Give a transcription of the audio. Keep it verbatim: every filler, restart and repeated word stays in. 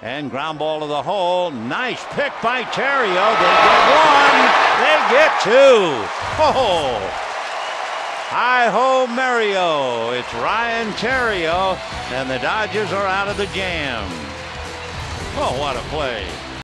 And ground ball to the hole. Nice pick by Theriot. They get one. They get two. Oh! Hi-ho, Mario. It's Ryan Theriot, and the Dodgers are out of the jam. Oh, what a play.